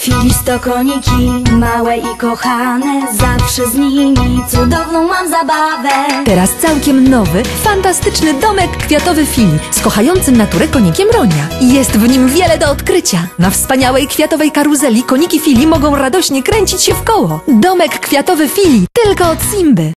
Filis to koniki, małe i kochane. Zawsze z nimi cudowną mam zabawę. Teraz całkiem nowy, fantastyczny domek kwiatowy Fili z kochającym naturę konikiem Ronia. Jest w nim wiele do odkrycia. Na wspaniałej kwiatowej karuzeli koniki Fili mogą radośnie kręcić się w koło. Domek kwiatowy Fili tylko od Simby.